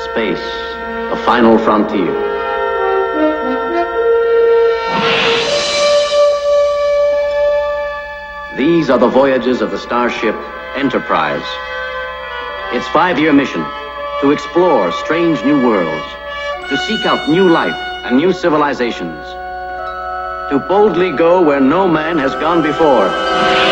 Space, the final frontier. These are the voyages of the starship Enterprise. Its 5-year mission: to explore strange new worlds, to seek out new life and new civilizations, to boldly go where no man has gone before.